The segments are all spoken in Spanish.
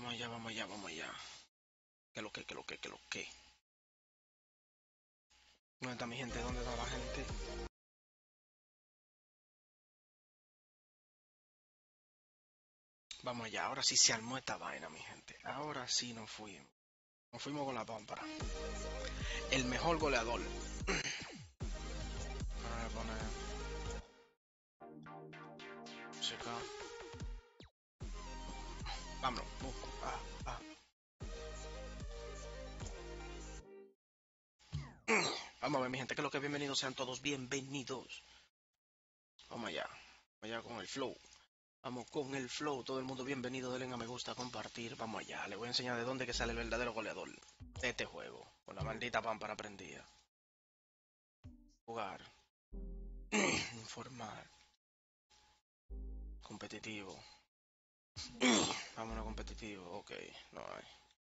vamos allá, vamos allá. ¿Qué lo que, qué lo que, qué lo que? ¿Dónde está mi gente? ¿Dónde está la gente? Vamos allá, ahora sí se armó esta vaina, mi gente. Ahora sí nos fuimos. Nos fuimos con la pámpara. El mejor goleador. Ahora voy a poner música. Vámonos. Vamos a ver, mi gente, que lo que bienvenidos sean todos bienvenidos. Vamos allá. Vamos allá con el flow. Vamos con el flow. Todo el mundo bienvenido. Denle a me gusta, compartir. Vamos allá. Les voy a enseñar de dónde que sale el verdadero goleador de este juego. Con la maldita pámpara prendida. Jugar. Informar. Competitivo. Vámonos competitivo. Ok, no hay.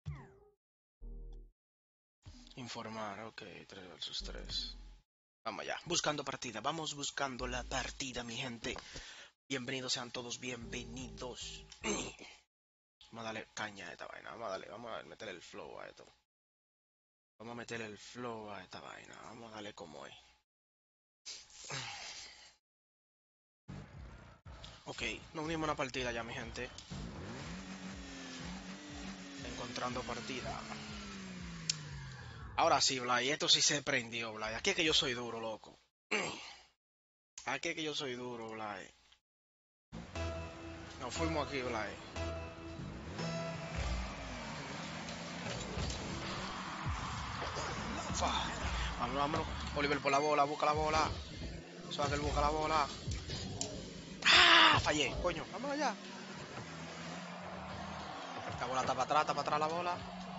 Informar. Ok, 3 versus 3. Vamos allá. Buscando partida. Vamos buscando la partida, mi gente. Bienvenidos sean todos bienvenidos. Vamos a darle caña a esta vaina. Vamos a meterle el flow a esto. Vamos a meterle el flow a esta vaina. Vamos a darle como es. Ok, nos unimos a una partida ya, mi gente. Encontrando partida. Ahora sí, Blay, esto sí se prendió, Blay. Aquí es que yo soy duro, loco. Aquí es que yo soy duro, Blay. Nos fuimos aquí, Blay. Vámonos, vámonos. Oliver por la bola, busca la bola. Suave, él busca la bola. ¡Ah! Fallé, coño. Vámonos allá. La bola está para atrás la bola.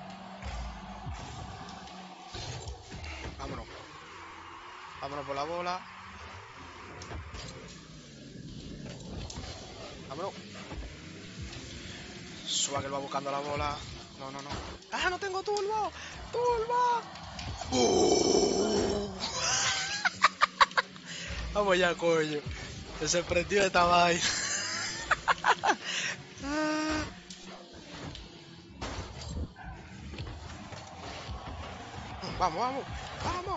Vámonos. Vámonos por la bola. Vámonos. Swagger va buscando la bola. No, no, no. ¡Ah, no tengo turbo! ¡Turbo! Vamos ya, coño. Se prendió esta vaina. Vamos, vamos, vamos.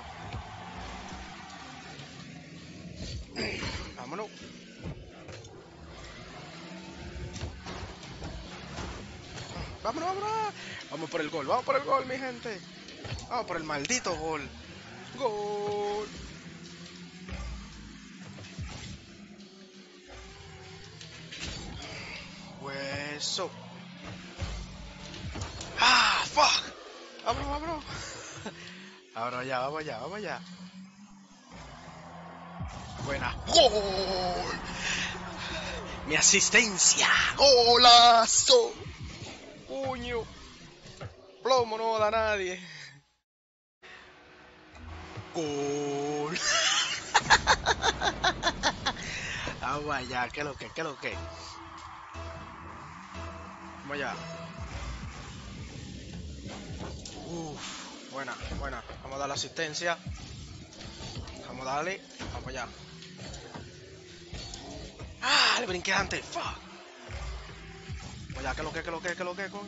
Vámonos. Vámonos, vámonos. Vamos por el gol, mi gente. Vamos por el maldito gol. Gol. Hueso. Ah, fuck. Vámonos, vámonos. Ahora ya, vamos allá, vamos allá. Buena. ¡Gol! Mi asistencia. ¡Golazo! Puño. Plomo no da nadie. Gol. Vamos allá, ¿qué es lo que? ¿Qué es lo que? Vamos allá. Uf, buena, buena. Vamos a dar la asistencia. Vamos a darle. Vamos allá. ¡Ah! Le brinqué antes. ¡Fuck! Vamos allá, ¿qué es lo que? ¿Qué es lo que? ¿Qué es lo que?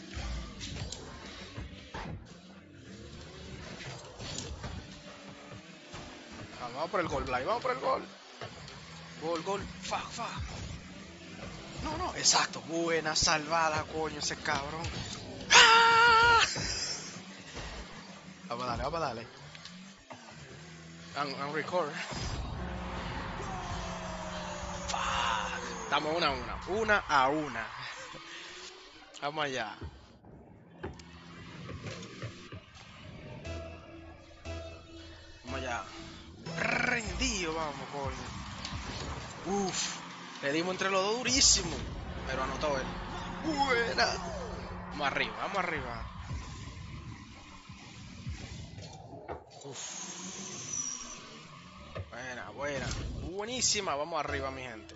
Vamos por el gol, Blay. Vamos por el gol. Gol, gol. Fuck, fuck. No, no, exacto. Buena salvada, coño, ese cabrón. ¡Ah! Vamos a darle, vamos a darle. And record. Fuck. Estamos 1-1. 1-1. Vamos allá. Vamos allá. Rendido, vamos, coño. Uf. Le dimos entre los dos durísimo. Pero anotó él. Buena. Vamos arriba, vamos arriba. Uf. Buena, buena. Buenísima. Vamos arriba, mi gente.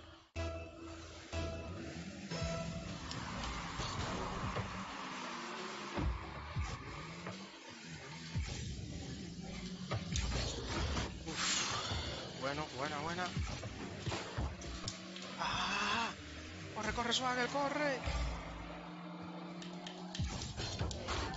Uf. Bueno, buena, buena. Ah. Corre, corre, Swagger, corre.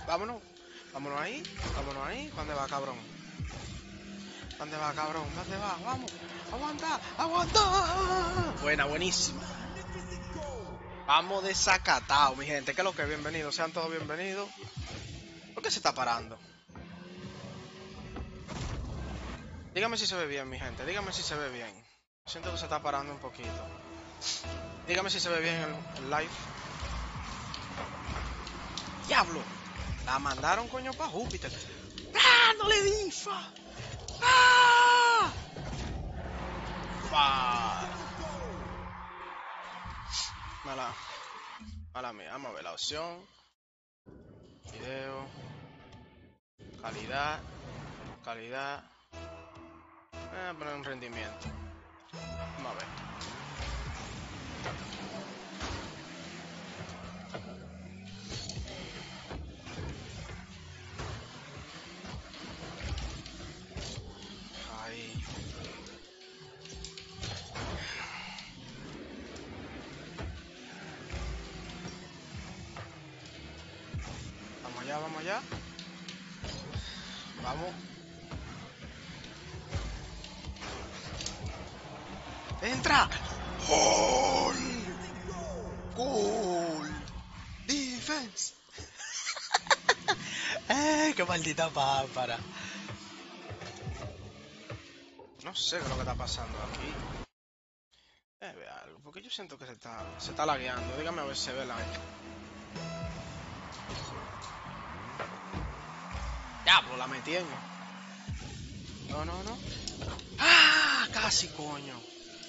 Vámonos. Vámonos ahí. Vámonos ahí. ¿Dónde va, cabrón? ¿Dónde va, cabrón? ¿Dónde va? Vamos. Aguanta. Aguanta. Buena, buenísima. Vamos desacatado, mi gente. ¿Qué es lo que? Bienvenidos. Sean todos bienvenidos. ¿Por qué se está parando? Dígame si se ve bien, mi gente. Dígame si se ve bien. Siento que se está parando un poquito. Dígame si se ve bien el live. ¡Diablo! La mandaron, coño, para Júpiter. ¡Ah! ¡No le di! ¡Fa! ¡Ah! ¡Fa! Mala mía. Vamos a ver la opción. Video. Calidad. Calidad. Poner un rendimiento. Vamos a ver. Ahí. Vamos allá, vamos allá. Vamos. ¡Entra! ¡Gol! ¡Gol! ¡Defense! ¡Qué maldita pámpara! No sé qué es lo que está pasando aquí. Ve algo, porque yo siento que se está lagueando. Dígame a ver si se ve la... Diablo, la metí en... No, no, no. ¡Ah! Casi, coño.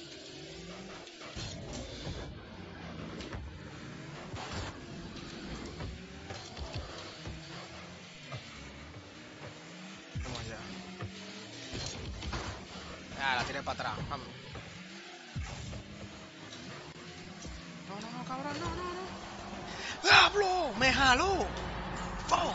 Vamos allá. Ah, la tiré para atrás. Vamos. No, no, no, cabrón, no, no, no. ¡Diablo! ¡Me jaló! ¡Fuck!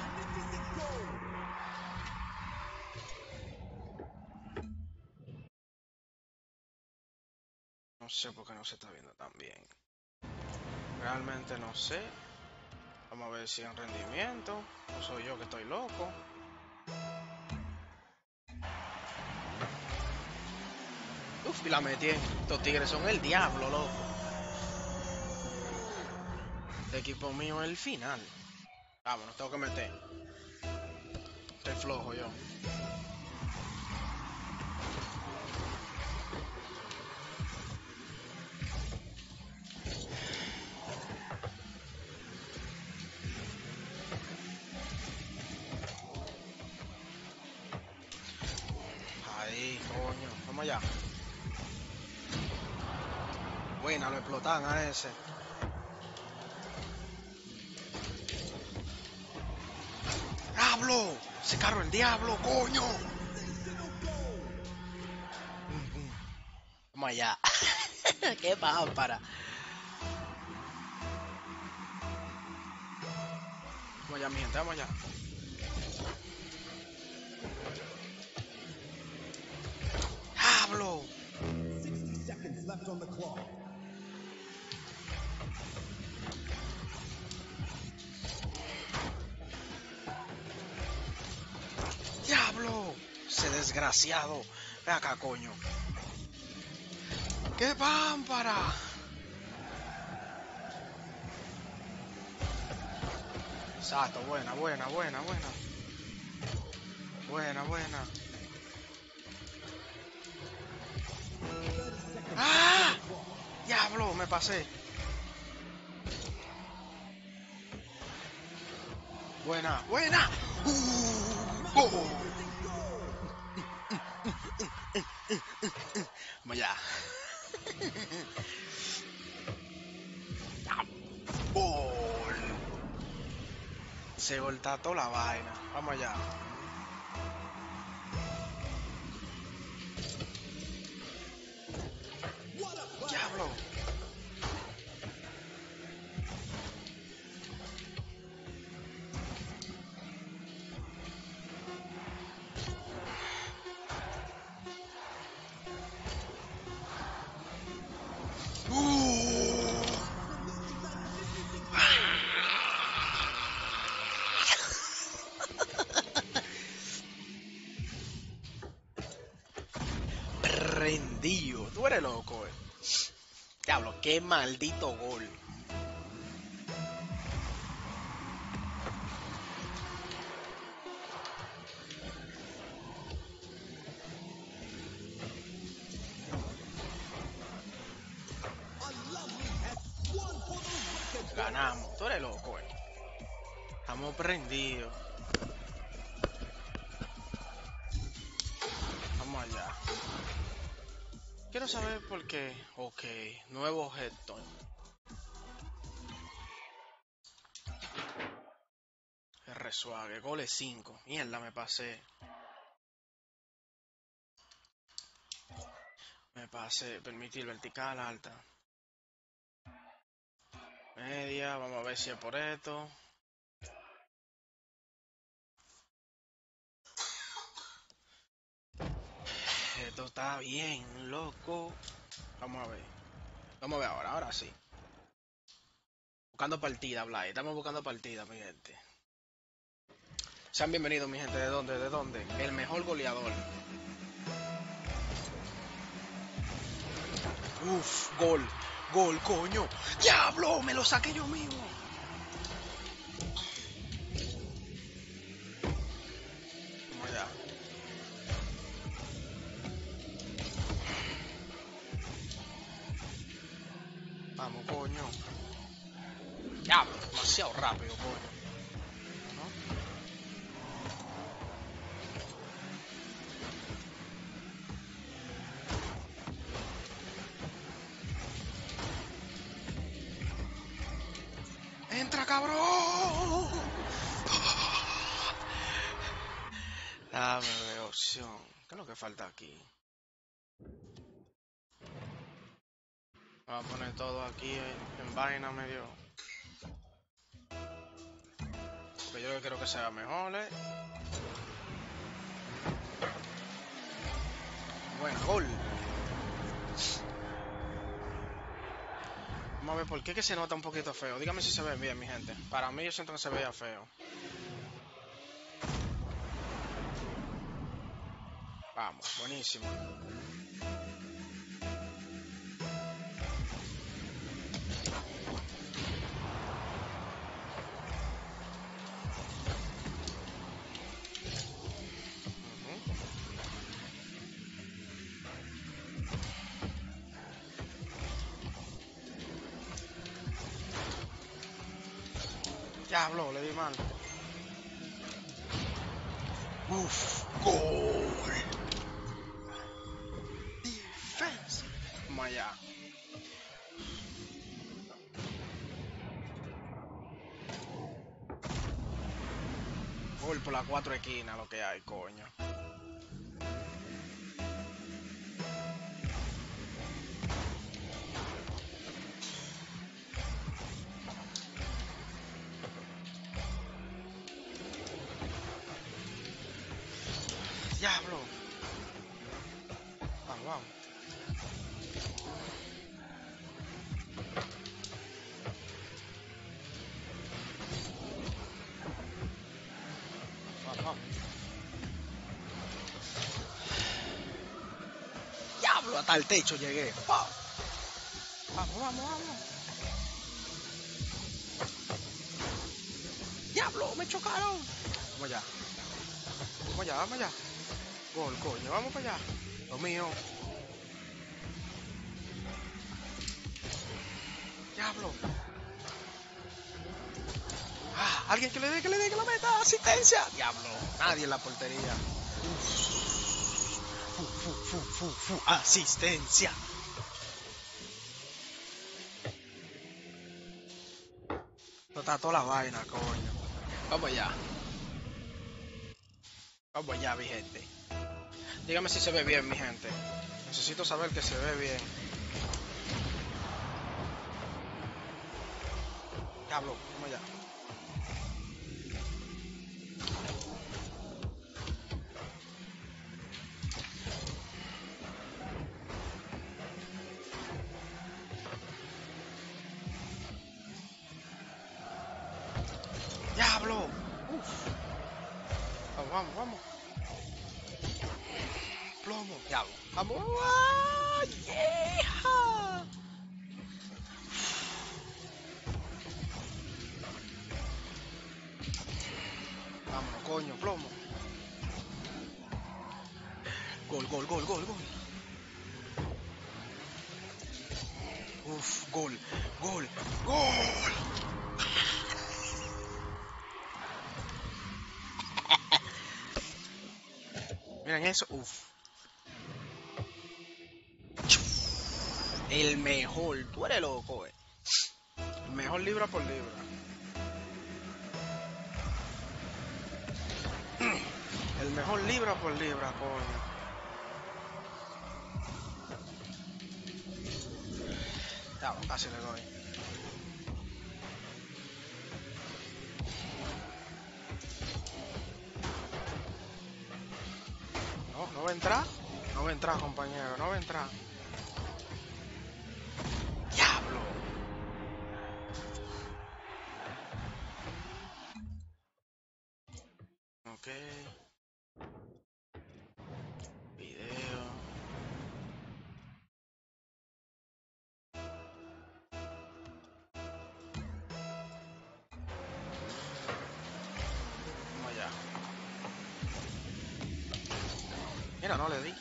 No sé por qué no se está viendo tan bien. Realmente no sé. Vamos a ver si en rendimiento. O soy yo que estoy loco. Uf, y la metí. Estos tigres son el diablo, loco. El equipo mío es el final. Vámonos, tengo que meter. Estoy flojo yo. Ahí, coño. Vamos allá. Buena, lo explotan a ese. ¡Diablo! ¡Se carro el diablo, coño! Vamos allá. ¡Qué pámpara! Vamos allá, mi gente, vamos allá. ¡Diablo! 60 seconds left on the clock. ¡Diablo! ¡Ese desgraciado! Ve acá, coño. ¡Qué pámpara! Exacto, buena, buena, buena, buena. Buena, buena. ¡Ah! ¡Diablo! Me pasé. Buena, buena. ¡Oh! Vamos allá. ¡Gol! Se volta toda la vaina. Vamos allá. ¡Diablo! prendido. Tú eres loco, Diablo, qué maldito gol. Ganamos. Tú eres loco, Estamos prendidos. Vamos allá. Quiero saber por qué. Ok, nuevo objeto. Resuave, goles 5. Mierda, me pasé. Permitir vertical, alta. Media, vamos a ver si es por esto. Esto está bien, loco. Vamos a ver. Vamos a ver ahora sí. Buscando partida, Blay. Estamos buscando partida, mi gente. Sean bienvenidos, mi gente. ¿De dónde? ¿De dónde? El mejor goleador. Uf, gol. Gol, coño. ¡Diablo! Me lo saqué yo mismo. Vamos allá. Vamos, coño. Diablo, demasiado rápido, coño. ¿No? ¡Entra, cabrón! Dame de opción. ¿Qué es lo que falta aquí? Vamos a poner todo aquí en vaina medio. Porque yo creo que sea mejor, Bueno, gol. Vamos a ver por qué que se nota un poquito feo. Dígame si se ve bien, mi gente. Para mí yo siento que se veía feo. Vamos, buenísimo. Diablo, le di mal. Uf, gol. Defense. Vamos allá. Gol por las 4 esquinas, lo que hay, coño. Diablo. Vamos, vamos. Vamos, vamos. Diablo, hasta el techo llegué. Vamos, vamos, vamos. Diablo, me chocaron. Vamos allá. Vamos allá, vamos allá. Gol, coño, vamos para allá. Lo mío. Diablo. Ah, alguien que le dé, que lo meta. Asistencia. Diablo. Nadie en la portería. Asistencia. No está toda la vaina, coño. Vamos allá. Vamos allá, mi gente. Dígame si se ve bien, mi gente. Necesito saber que se ve bien. Diablo, vamos allá. Diablo. Uf. Vamos, vamos, vamos. Blow. plomo. Diablo. Vamos. ¡Ah, yeah! Vámonos, coño, plomo. Gol, gol, gol, gol, gol. Uf, gol, gol, gol. Miren eso, uf. El mejor, tú eres loco, El mejor libra por libra. El mejor libra por libra, coño. Ya, casi le doy. No, no va a entrar. No va a entrar, compañero, no va a entrar. Diablo. Ok. Video. Vamos allá. Mira, no le di.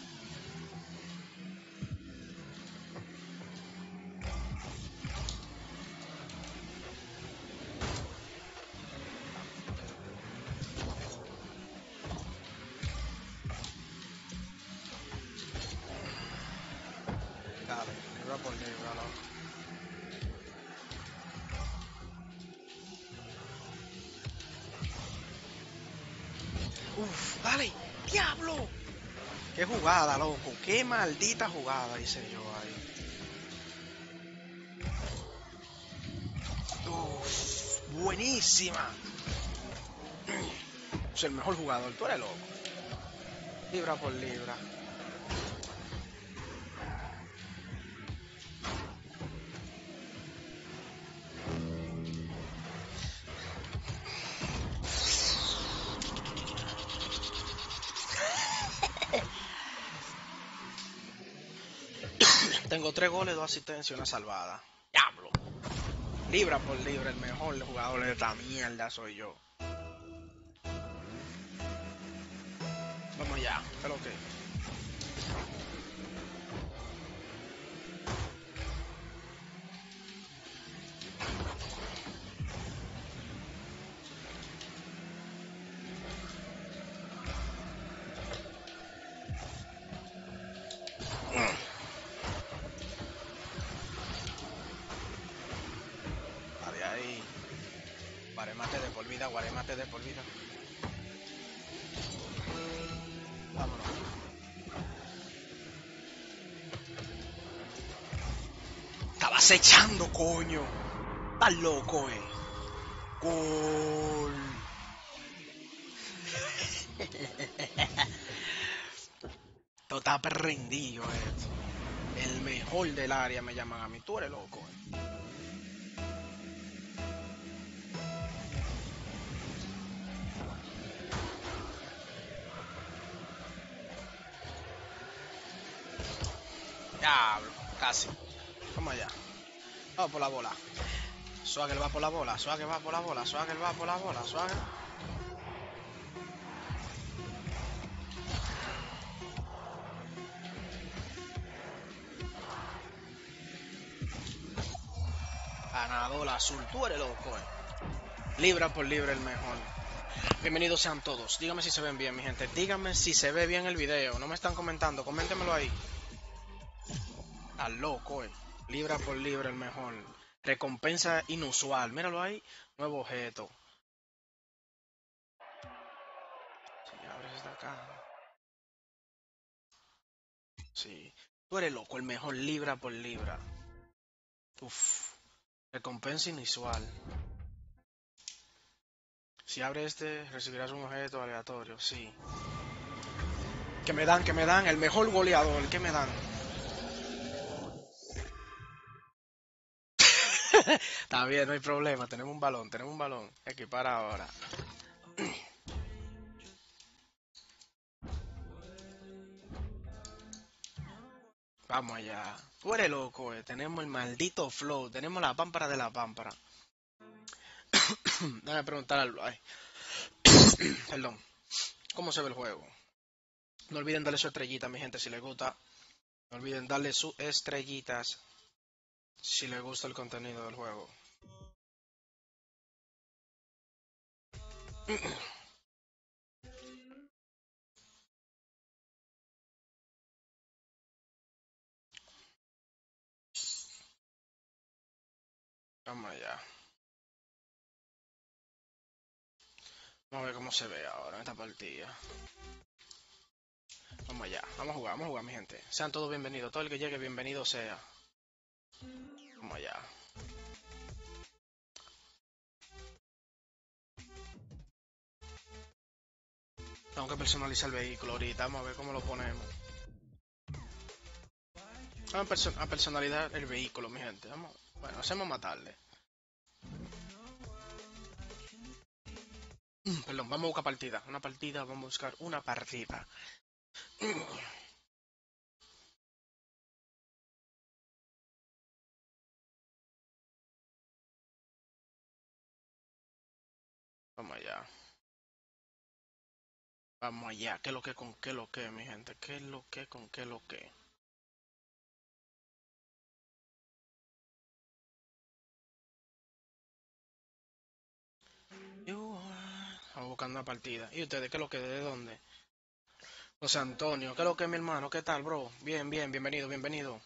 Dale, libra por libra, loco. Uf, dale. Diablo. Qué jugada, loco. Qué maldita jugada hice yo ahí. Uf, buenísima. Es el mejor jugador, tú eres loco. Libra por libra. Tengo 3 goles, 2 asistencias y una salvada. Diablo. Libra por libra, el mejor jugador de esta mierda soy yo. Vamos allá, ¿qué es lo que? Dale ahí. Guaremate de por vida, guaremate de por vida. Vámonos. Estabas echando, coño. Estás loco, Gol. Tú estás prendido, El mejor del área me llaman a mí. Tú eres loco, Diablo, casi. Vamos allá. Vamos por la bola. Swagger va por la bola, Swagger va por la bola, Swagger va por la bola, Swagger. Ganador azul, tú eres loco, Libra por libra el mejor. Bienvenidos sean todos. Díganme si se ven bien, mi gente. Díganme si se ve bien el video. No me están comentando, coméntemelo ahí. Está loco, Libra por libra el mejor. Recompensa inusual. Míralo ahí. Nuevo objeto. Si abres esta acá. Sí. Tú eres loco, el mejor libra por libra. Uf. Recompensa inusual. Si abres este, recibirás un objeto aleatorio. Sí. Que me dan. El mejor goleador. ¿Qué me dan? Está bien, no hay problema. Tenemos un balón. Equipar ahora. Vamos allá. Tú eres loco, tenemos el maldito flow, tenemos la pámpara de la pámpara. Déjame preguntar algo. Ay, perdón. ¿Cómo se ve el juego? No olviden darle su estrellita, mi gente, si les gusta. No olviden darle sus estrellitas si les gusta el contenido del juego. Vamos allá. Vamos a ver cómo se ve ahora en esta partida. Vamos allá. Vamos a jugar, mi gente. Sean todos bienvenidos. Todo el que llegue, bienvenido sea. Vamos allá. Tengo que personalizar el vehículo ahorita. Vamos a ver cómo lo ponemos. Vamos a personalizar el vehículo, mi gente. Vamos. Bueno, hacemos matarle. Perdón, vamos a buscar partida. Una partida, vamos a buscar una partida. Vamos allá. Vamos allá. ¿Qué es lo que con qué lo que, mi gente? ¿Qué es lo que con qué lo que? Estamos buscando una partida. ¿Y ustedes qué es lo que? ¿De dónde? José Antonio, ¿qué es lo que, mi hermano? ¿Qué tal, bro? Bien, bien, bienvenido, bienvenido.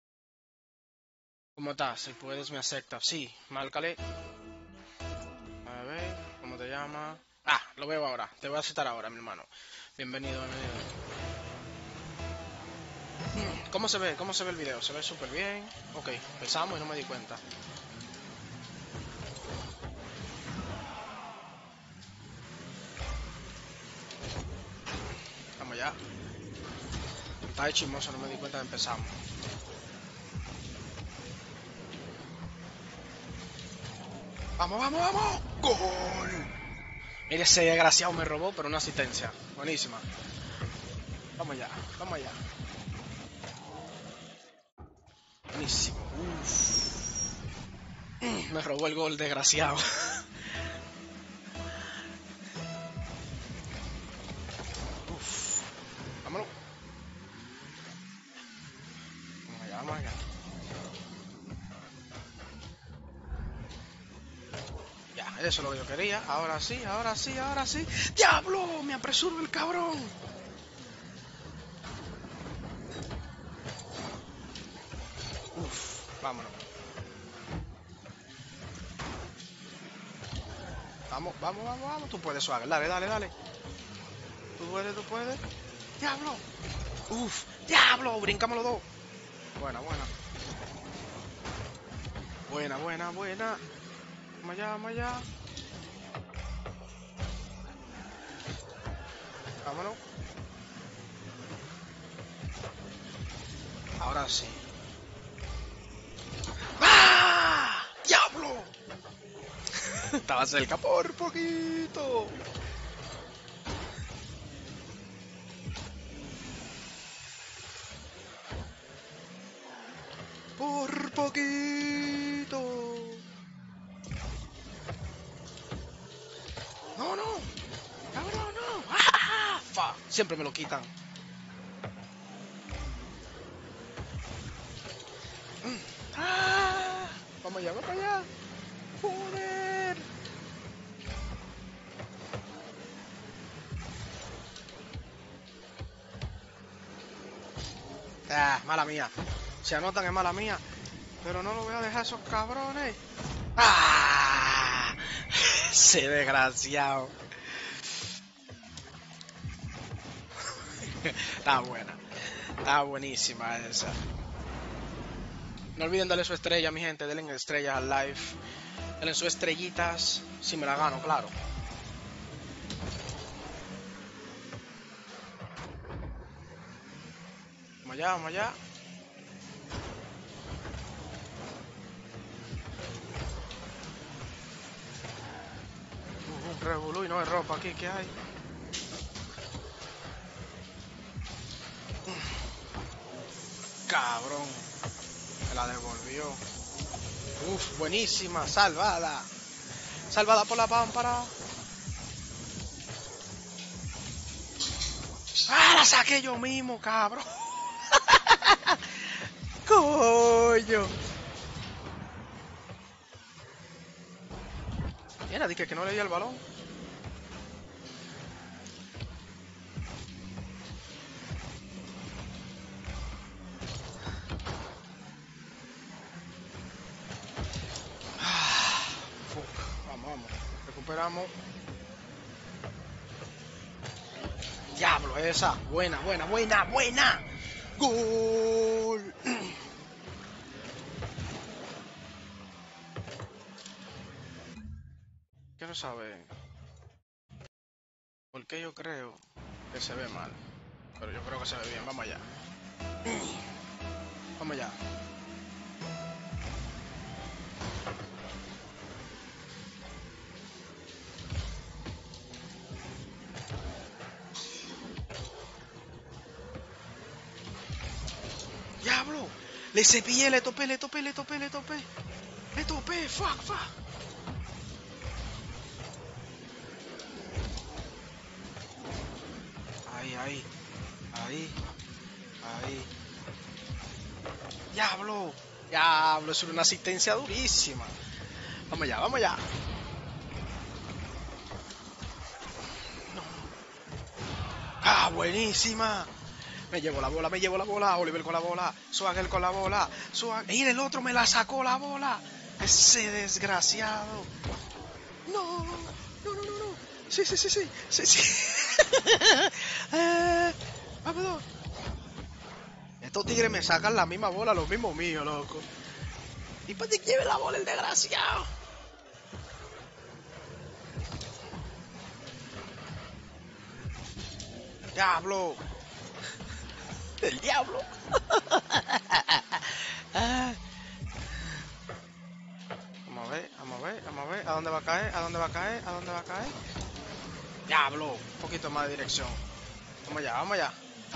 ¿Cómo estás? Si puedes, me aceptas. Sí, márcale. A ver, ¿cómo te llamas? Ah, lo veo ahora. Te voy a aceptar ahora, mi hermano. Bienvenido, bienvenido. ¿Cómo se ve? ¿Cómo se ve el video? ¿Se ve súper bien? Ok, empezamos y no me di cuenta. Vamos ya. Está de chismoso, no me di cuenta de empezamos. ¡Vamos, vamos, vamos! ¡Gol! Mire, ese desgraciado me robó, pero una asistencia. Buenísima. Vamos allá, vamos allá. Buenísimo. Me robó el gol, desgraciado. Vámonos. Vamos allá, vamos allá. Ya, eso es lo que yo quería. Ahora sí, ahora sí, ahora sí. ¡Diablo! Me apresuro el cabrón. Vámonos. Vamos, vamos, vamos, vamos. Tú puedes, Swagger. Dale, dale, dale. Tú puedes, tú puedes. ¡Diablo! ¡Uf! ¡Diablo! Brincamos los dos. Buena, buena. Buena, buena, buena. Vamos allá, vamos allá. Vámonos. Ahora sí. ¡Ah! ¡Diablo! Estaba cerca por poquito. Por poquito. No, no. Cabrón, no. ¡Ah! Fa. Siempre me lo quitan. ¡Ah! Vamos allá, vamos allá. Joder. Ah, mala mía. Se anotan es mala mía. Pero no lo voy a dejar a esos cabrones. ¡Ah! Ese desgraciado. Está buena. Está buenísima esa. No olviden darle su estrella, mi gente. Denle estrellas al live. Denle sus estrellitas. Si me la gano, claro. Vamos allá, vamos allá. Un revolú y no hay ropa aquí, ¿qué hay? Cabrón. Me la devolvió. Uf, buenísima. Salvada. Salvada por la pámpara. ¡Ah, la saqué yo mismo, cabrón! ¡Coño! Mira, dije que no le di el balón. Fuck. Vamos. Recuperamos. Diablo, esa. Buena. Gol. Quiero saber por qué yo creo que se ve mal. Pero yo creo que se ve bien. Vamos allá. Vamos allá. ¡Diablo! Le cepillé, le topé. Fuck. Ahí. ¡Diablo! Es una asistencia durísima. Vamos allá. No. ¡Ah, buenísima! Me llevo la bola. Oliver con la bola. Swagger con la bola. ¡Y el otro me la sacó la bola! Ese desgraciado. No. Sí. Vámonos. Estos tigres me sacan la misma bola, los mismos míos, loco. ¿Y para qué lleve la bola el desgraciado? ¡Diablo! ¡El diablo! Vamos a ver. ¿A dónde va a caer? ¡Diablo! Un poquito más de dirección. Vamos allá.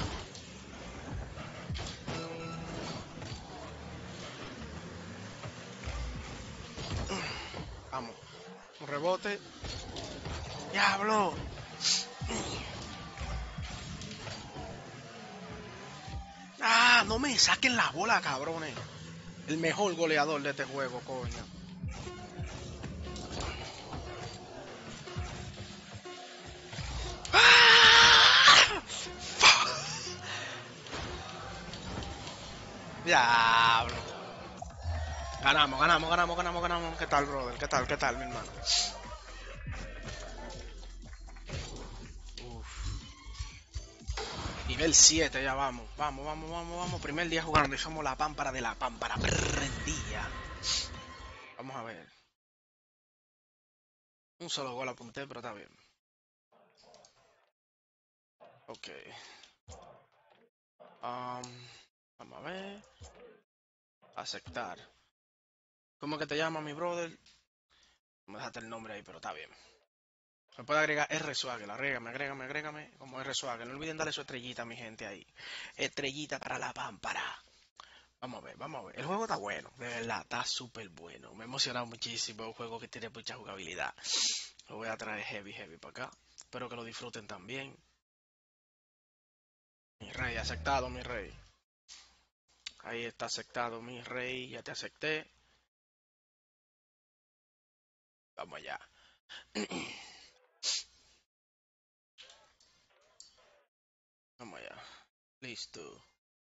Vamos. Un rebote. ¡Diablo! ¡Ah! No me saquen la bola, cabrones. El mejor goleador de este juego, coño. ¡Ah! ¡Diablo! Ganamos. ¿Qué tal, brother? ¿Qué tal, mi hermano? Nivel 7 ya vamos. Vamos. Primer día jugando y somos la pámpara de la pámpara. Prendía. Vamos a ver. Un solo gol apunté, pero está bien. Ok. Vamos a ver. Aceptar. ¿Cómo que te llamas, mi brother? Me dejaste el nombre ahí, pero está bien. Me puede agregar R Swagger, agrégame como R Swagger. No olviden darle su estrellita, mi gente, ahí. Estrellita para la pámpara. Vamos a ver. El juego está bueno, de verdad, está súper bueno. Me ha emocionado muchísimo, es un juego que tiene mucha jugabilidad. Lo voy a traer heavy para acá. Espero que lo disfruten también. Mi rey, aceptado, mi rey. Ahí está aceptado, mi rey, ya te acepté. Vamos allá. Vamos allá. Listo.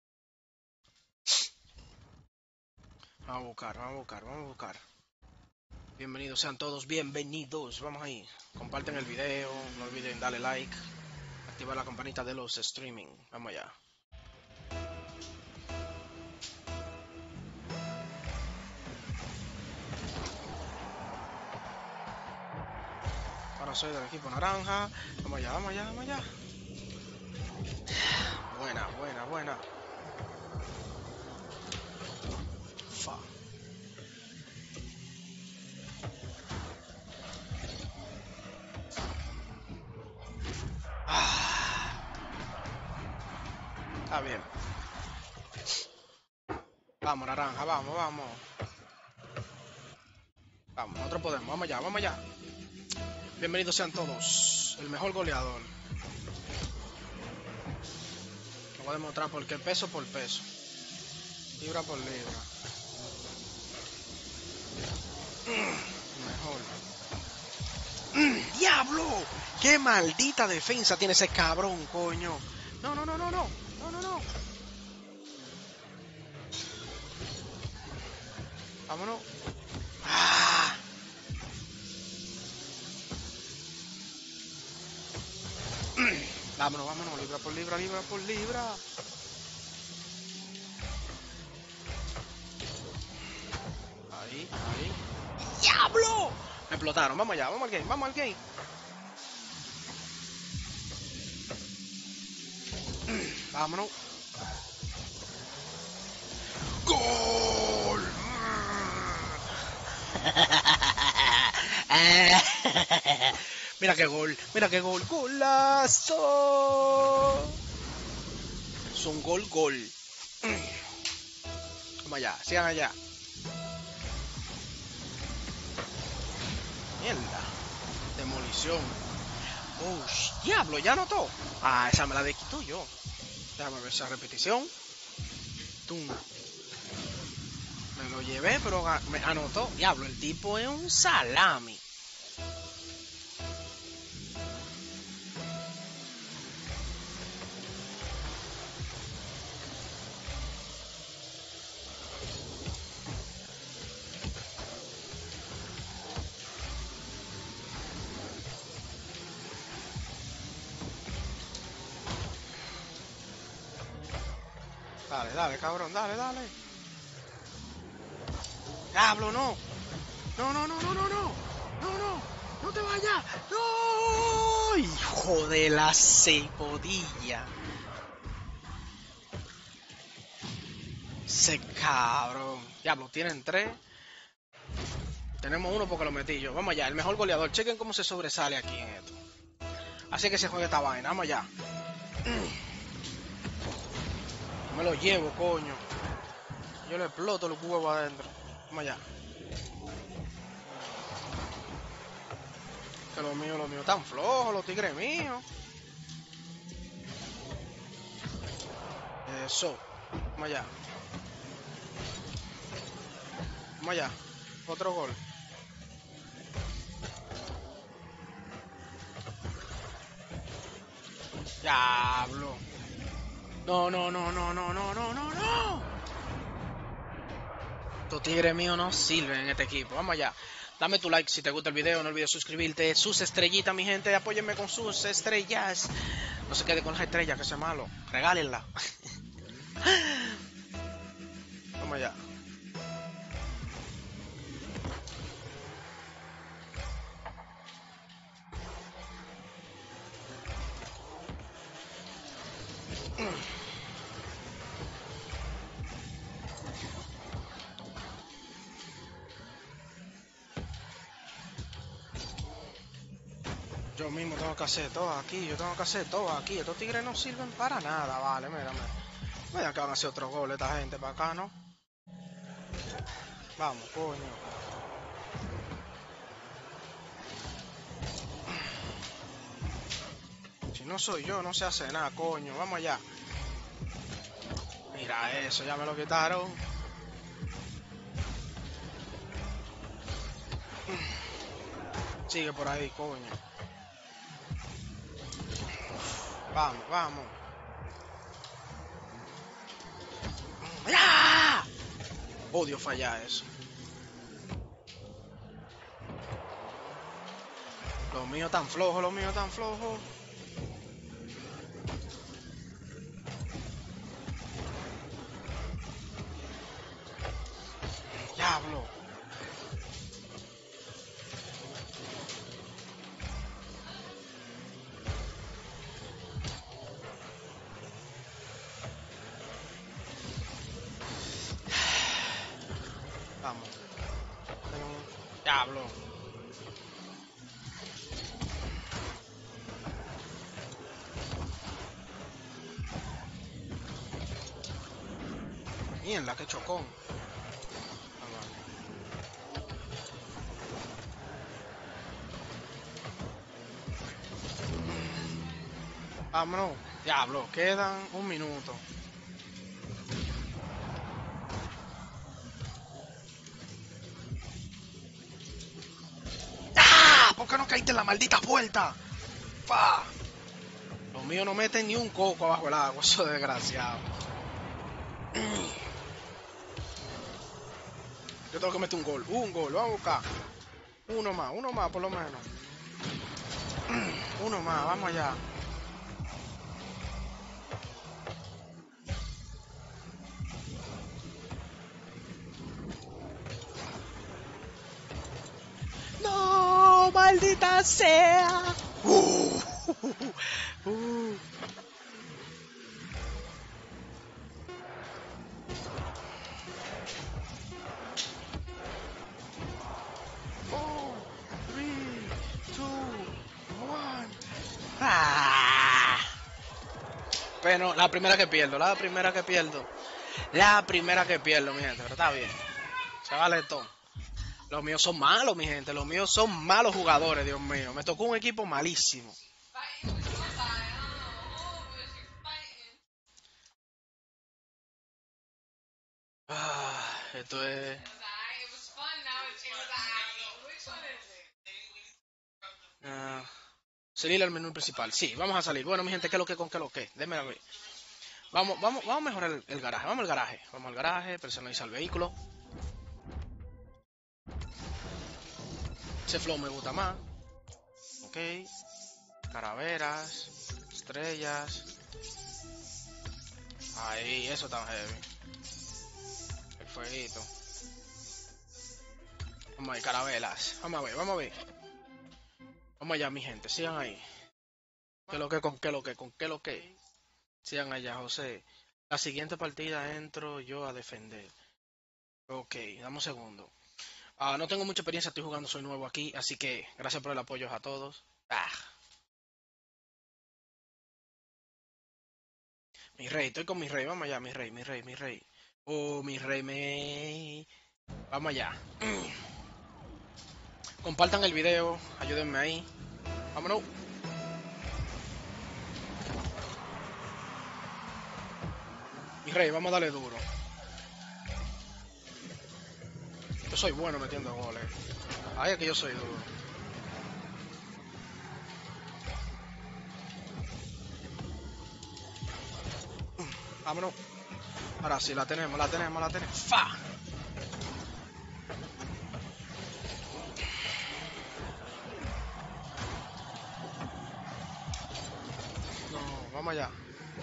Vamos a buscar. Bienvenidos, sean todos bienvenidos. Vamos ahí. Comparten el video. No olviden darle like. Activar la campanita de los streaming. Vamos allá. Ahora soy del equipo naranja. Vamos allá. Buena. Fa. Está bien. Vamos, naranja, vamos, vamos. Vamos, nosotros podemos, vamos allá, vamos allá. Bienvenidos sean todos. El mejor goleador. Lo voy a demostrar porque peso por peso. Libra por libra. Mejor. ¡Diablo! ¡Qué maldita defensa tiene ese cabrón, coño! No, no, no, no, no. No, no, no. Vámonos. ¡Ah! Vámonos, vámonos. Libra por libra, libra por libra. Ahí, ahí. ¡Diablo! Me explotaron. Vamos allá, vamos al game, vamos al game. Vámonos. ¡Gol! Mira qué gol, mira qué gol. ¡Golazo! Es un gol, gol. Vamos allá, sigan allá. Mierda. Demolición. Oh, diablo, ya anotó. Ah, esa me la de quito yo. Déjame ver esa repetición. Tum. Me lo llevé, pero me anotó. Diablo, el tipo es un salami. Dale, dale, cabrón, dale, dale. Diablo, no. No, no, no, no, no, no. No, no. No te vayas. No. Hijo de la cepodilla. Ese cabrón. Diablo, tienen 3. Tenemos 1 porque lo metí yo. Vamos allá, el mejor goleador. Chequen cómo se sobresale aquí en esto. Así que se juega esta vaina. Vamos allá. Me lo llevo, coño. Yo le exploto los huevos adentro. Vamos allá. Que los míos tan flojos, los tigres míos. Eso. Vamos allá. Vamos allá. Otro gol. Diablo. No, no, no, no, no, no, no, no, no. Estos tigres míos no sirven en este equipo. Vamos allá. Dame tu like si te gusta el video. No olvides suscribirte. Sus estrellitas, mi gente. Apóyenme con sus estrellas. No se quede con las estrellas, que sea malo. Regálenla. Vamos allá. Yo mismo tengo que hacer todo aquí. Yo tengo que hacer todo aquí. Estos tigres no sirven para nada. Vale, mírame. Mira que van a hacer otro gol esta gente para acá, ¿no? Vamos, coño. Si no soy yo, no se hace nada, coño. Vamos allá. Mira eso, ya me lo quitaron. Sigue por ahí, coño. Vamos, vamos. ¡Ah! Odio fallar eso. Los míos tan flojos, los míos tan flojos. Diablo. Vamos. Diablo. Mierda, qué chocón. Vámonos. Diablo, quedan un minuto. ¡Ah! ¿Por qué no caíste en la maldita puerta? ¡Fa! Los míos no meten ni un coco abajo el agua, eso es desgraciado. Yo tengo que meter un gol, vamos a buscar. Uno más por lo menos. Uno más, vamos allá. No, maldita sea. 4, 3, 2, 1. ¡Ah! Pero la primera que pierdo, mi gente, pero está bien. Se vale todo. Los míos son malos, mi gente, los míos son malos jugadores, Dios mío. Me tocó un equipo malísimo. Esto es... salir al menú principal. Sí, vamos a salir. Bueno, mi gente, ¿qué es lo que con qué lo que? Déjame ver. Vamos a mejorar el garaje. Vamos al garaje, personalizar el vehículo. Ese flow me gusta más. Ok. Calaveras. Estrellas. Ahí, eso está heavy. El fueguito. Vamos a ver, carabelas. Vamos a ver. Vamos allá, mi gente. Sigan ahí. ¿Qué lo que? ¿Con qué lo que? Sigan allá, José. La siguiente partida entro yo a defender. Ok, dame un segundo. No tengo mucha experiencia, estoy jugando, soy nuevo aquí, así que gracias por el apoyo a todos. Mi rey, estoy con mi rey, vamos allá, mi rey. Oh, mi rey, Vamos allá. Compartan el video, ayúdenme ahí. Vámonos. Mi rey, vamos a darle duro. Yo soy bueno metiendo goles. Ay, es que yo soy duro. Vámonos. Ahora sí, la tenemos. ¡Fa! No, vamos allá.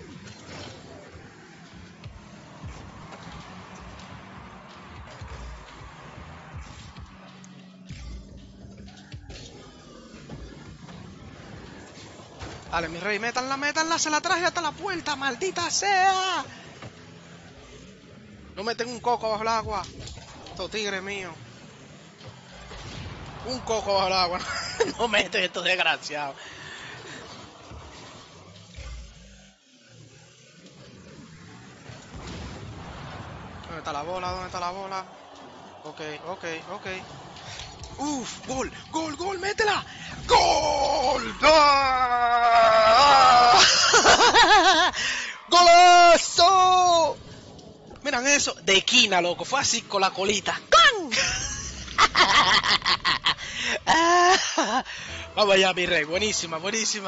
Dale, mi rey, métanla, se la traje hasta la puerta, maldita sea. No meten un coco bajo el agua. Estos tigres míos. Un coco bajo el agua. No meten estos desgraciados. ¿Dónde está la bola? Ok. Uf, gol, métela. ¡Gol! ¡Ah! ¡Golazo! Miren eso, de esquina, loco, fue así con la colita. ¡Can! Vamos allá, mi rey, buenísima.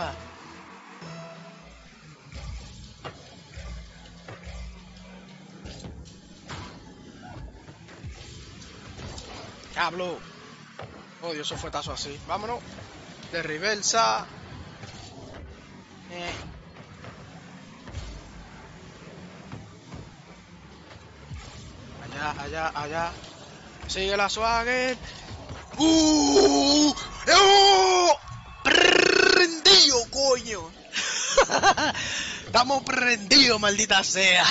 Diablo. Oh, Dios, eso fue tazo así. Vámonos. De reversa. Allá. Sigue la Swagger. ¡Oh! ¡Prendido, coño! Estamos prendidos, maldita sea.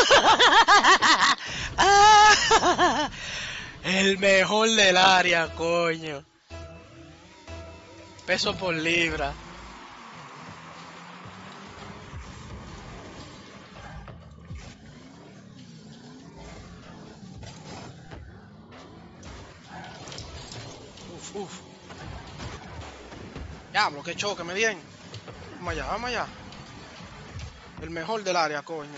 El mejor del área, coño. Peso por libra. Uf. Diablo, qué choque me dieron. Vamos allá, vamos allá. El mejor del área, coño.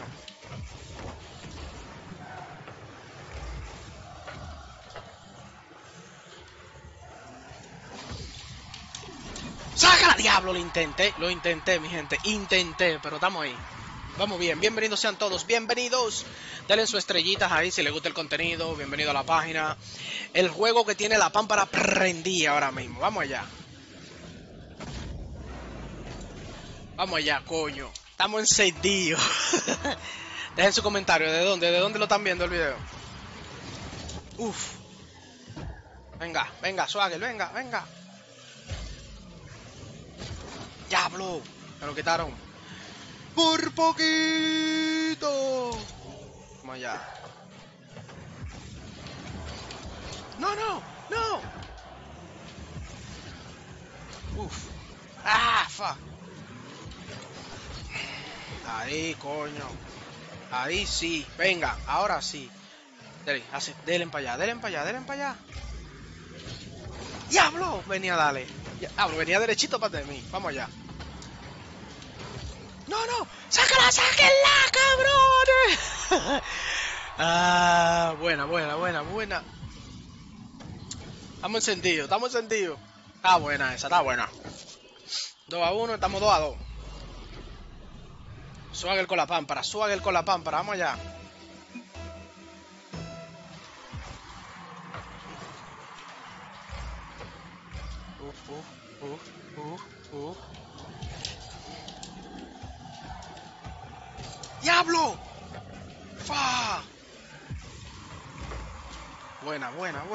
¡Sácala, diablo! Lo intenté, mi gente. Intenté, pero estamos ahí. Vamos bien, bienvenidos sean todos, bienvenidos. Denle sus estrellitas ahí si les gusta el contenido. Bienvenido a la página. El juego que tiene la pámpara prendida ahora mismo. Vamos allá. Vamos allá, coño. Estamos encendidos. Dejen su comentario. ¿De dónde lo están viendo el video? Uf. Venga, venga, Swagger, venga, venga. ¡Diablo! Me lo quitaron. ¡Por poquito! Vamos allá. ¡No, no! ¡No! Uf. ¡Ah, fuck! Ahí, coño. Ahí sí. Venga, ahora sí. Delen para allá, delen para allá, delen para allá. ¡Diablo! Venía, dale. Diablo, venía derechito para mí. Vamos allá. ¡No, no! ¡Sácala, sáquenla, cabrones! Ah, buena. Estamos encendidos. Está buena esa, está buena. 2-1, estamos 2-2. Swagger con la pámpara, vamos allá. ¡Diablo! ¡Fa! Buena.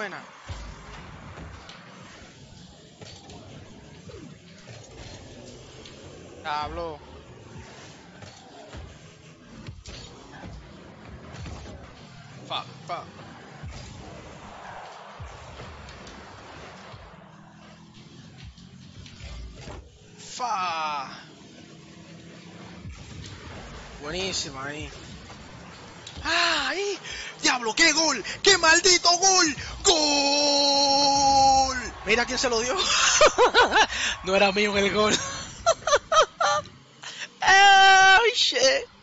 Diablo. Fa. Buenísima ahí. ¡Ah! ¡Ahí! ¡Diablo! ¡Qué gol! ¡Qué maldito gol! ¡Gol! Mira quién se lo dio. No era mío el gol. ¡Oh, shit!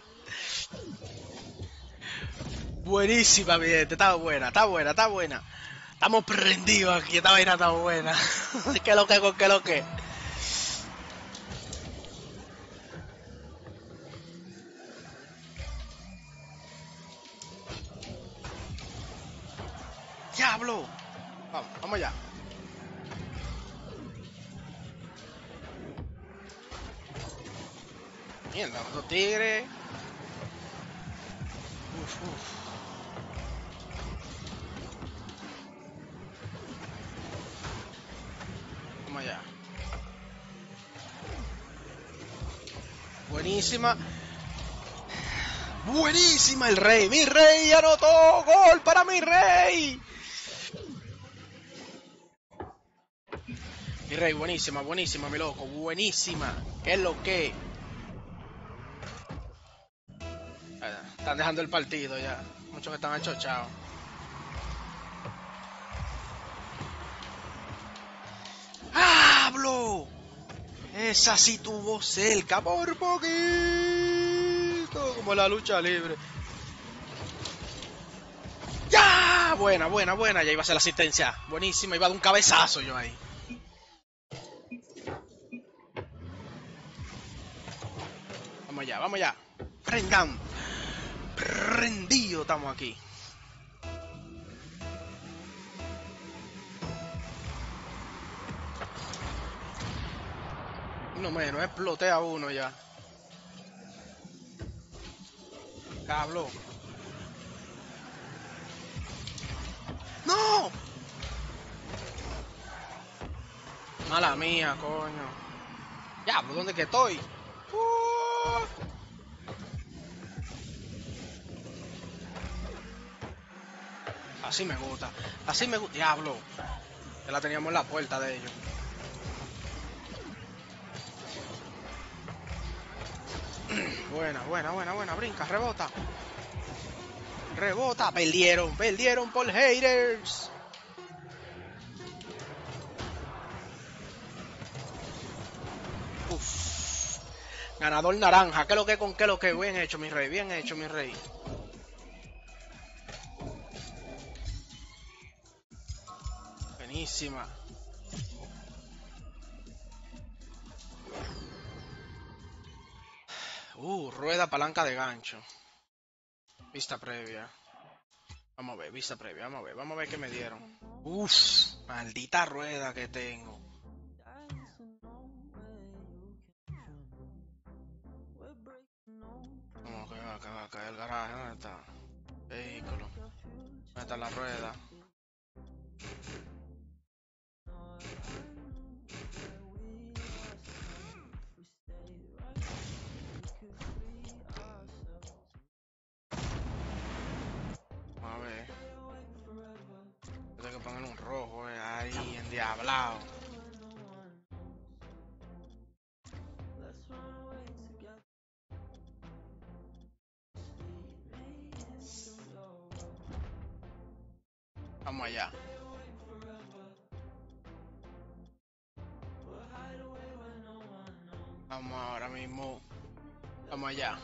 Buenísima, mi gente. Está buena. Estamos prendidos aquí. Esta vaina está buena. ¿Qué lo que? ¡Diablo! Vamos allá. Mierda, los tigres. Uf. Vamos allá. Buenísima el rey. Mi rey anotó. Gol para mi rey. Mi rey, buenísima, mi loco. Buenísima. ¿Qué es lo que? Están dejando el partido ya. Muchos que están achochados. ¡Hablo! Esa sí tuvo cerca por poquito. Como la lucha libre. ¡Ya! Buena. Ya iba a ser la asistencia. Buenísima. Iba a dar un cabezazo yo ahí. Vamos allá. Prendan. Prendido estamos aquí. Uno menos, exploté a uno ya. Cablo. ¡No! Mala mía, coño. Ya, ¿por dónde que estoy? Así me gusta. Diablo. Ya la teníamos en la puerta de ellos. Buena. Brinca, rebota. Perdieron por haters. Ganador naranja. ¿Qué lo que con qué lo que? Bien hecho, mi rey. Bien hecho, mi rey. Buenísima. Rueda palanca de gancho. Vista previa. Vamos a ver, vista previa. Vamos a ver qué me dieron. Maldita rueda que tengo. Como que va a caer el garaje. ¿Dónde está? Vehículo. ¿Dónde está la rueda? Vamos a ver. Tengo que poner un rojo, ahí, endiablado. Vamos allá. Vamos ahora mismo. Vamos allá.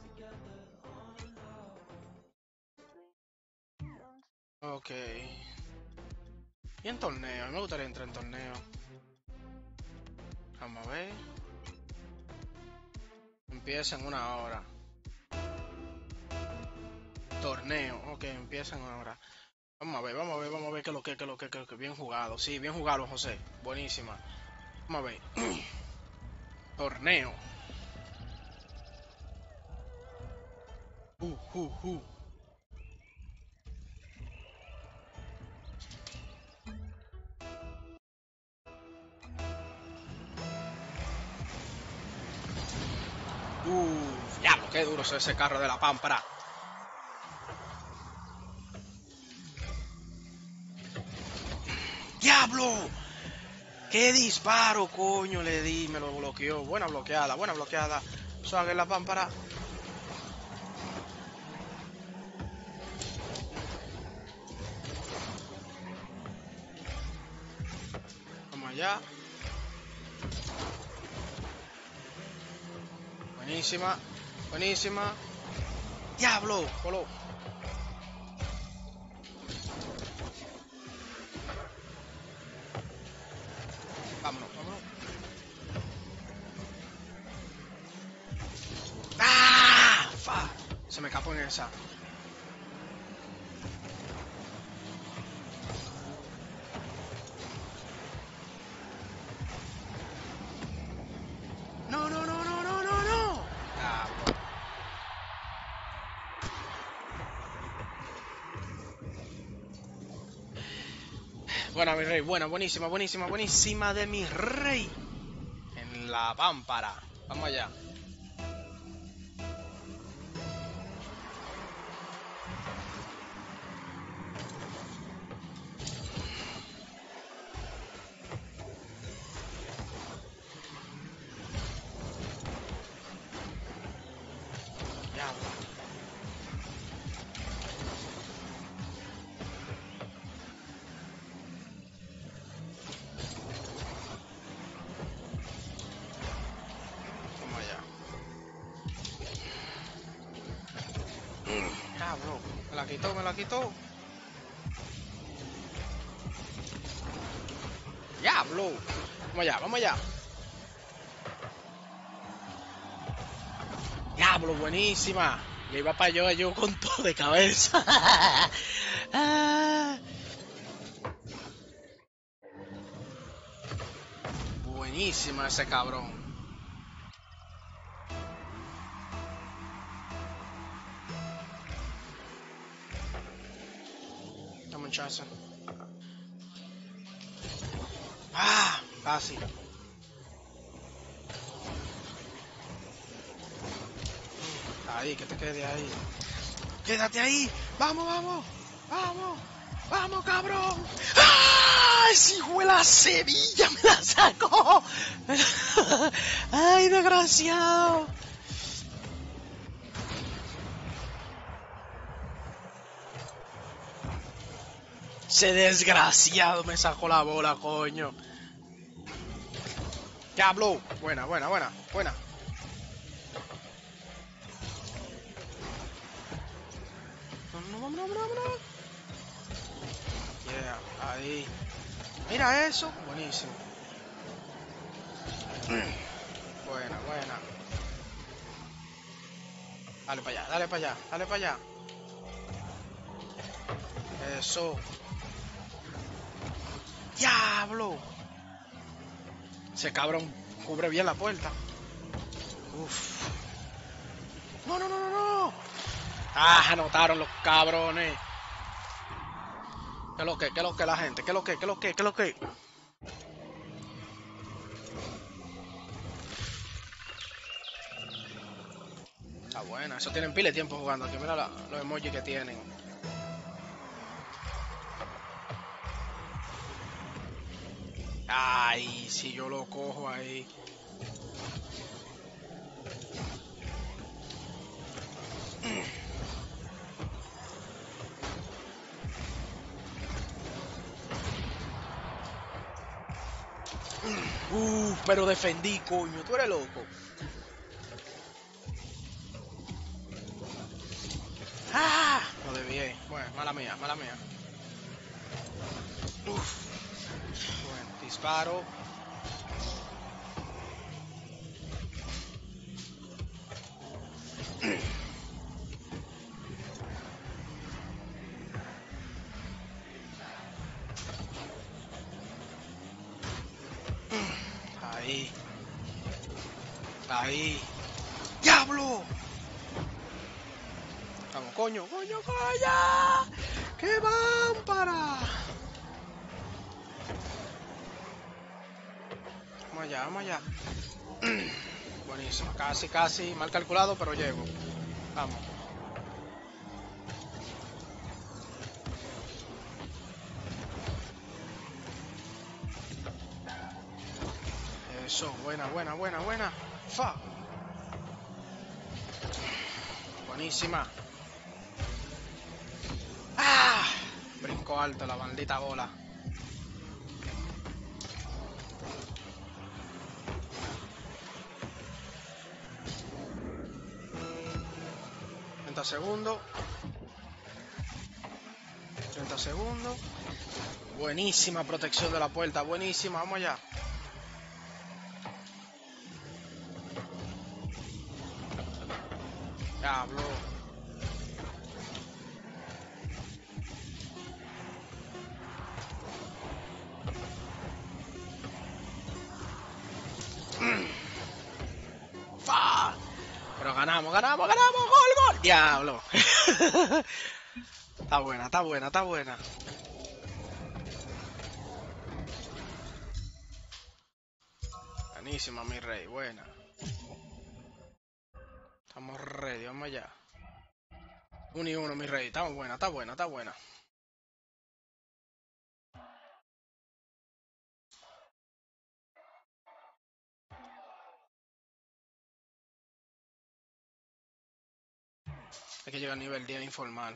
Ok. Y en torneo, a mí me gustaría entrar en torneo. Vamos a ver. Empieza en una hora. Torneo, ok, empieza en una hora. Vamos a ver qué es lo que. Bien jugado, sí, bien jugado, José. Buenísima. Vamos a ver. Torneo. Uh, uh, uh. Diablo, qué duro es ese carro de la pámpara. ¡Diablo! ¡Qué disparo, coño! Le di, me lo bloqueó. Buena bloqueada, buena bloqueada. Suave la pámpara. Vamos allá. Buenísima, buenísima. ¡Diablo! Coló. Vámonos, vámonos. ¡Ah! ¡Fa! Se me escapó en esa. No, no, no, no, no, no, no. Diablo. Buena, mi rey. Buena, buenísima, buenísima, buenísima de mi rey. En la pámpara. Vamos allá. Diablo. Vamos allá. Diablo. Me la quitó, me la quitó. Diablo. Vamos allá, vamos allá. Diablo, buenísima. Le iba para yo con todo de cabeza. Buenísima ese cabrón. Dame un chance. Ah, casi. Ahí, que te quede ahí. Quédate ahí. Vamos, vamos. Vamos. Vamos, cabrón. ¡Ah! ¡Ese hijo de la Sevilla me la sacó! ¡Ay, desgraciado! Ese desgraciado me sacó la bola, coño. Diablo. Buena, buena, buena, buena. vámonos, vámonos, vámonos. Yeah, ahí. Mira eso. Buenísimo. Buena, buena. Dale para allá, dale para allá, dale para allá. Eso. ¡Diablo! Ese cabrón cubre bien la puerta. Uf. No, no, no, no, no. Ah, anotaron los cabrones. ¿Qué es lo que? ¿Qué es lo que la gente? ¿Qué es lo que? ¿Qué es lo que? ¿Qué es lo que? Está buena. Eso tienen pila de tiempo jugando aquí. Mira los emojis que tienen. Ay, si yo lo cojo ahí. Pero defendí, coño. Tú eres loco. ¡Ah! Lo desvié. Bueno, mala mía, mala mía. Uf. Bueno, disparo. Ahí. Ahí. ¡Diablo! Vamos, coño, coño, coño. ¡Qué vámpara! Vamos allá, vamos allá. Buenísimo, casi, casi, mal calculado, pero llego. Vamos. Eso, buena, buena, buena, buena. Fa. Buenísima. ¡Ah! Brincó alto la maldita bola. Segundos. 30 segundos. Buenísima protección de la puerta. Buenísima. Vamos allá. Diablo. ¡Fa! Pero ganamos, ganamos, ganamos. ¡Gol, gol! ¡Diablo! Está buena, está buena, está buena. Buenísima, mi rey. Buena. Estamos ready. Vamos allá. 1 y 1, mi rey. Está buena, está buena, está buena. Hay que llegar al nivel 10 informal.